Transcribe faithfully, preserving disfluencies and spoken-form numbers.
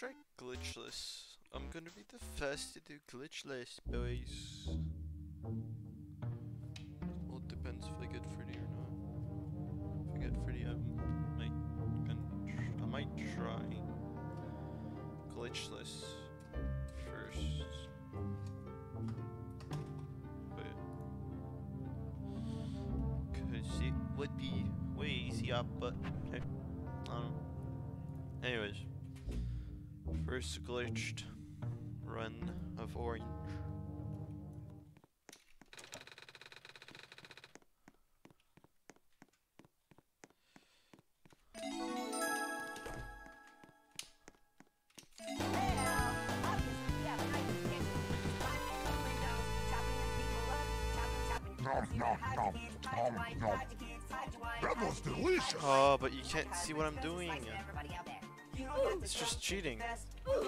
try glitchless. I'm gonna be the first to do glitchless, boys. Well, it depends if I get Freddy or not. If I get Freddy, I might, I might try glitchless first. But, cause it would be way easier, but okay. I don't know. Anyways, first glitched run of Orange. Nom, nom, nom, nom, nom. That was delicious. Oh, but you can't see what I'm doing. It's just cheating.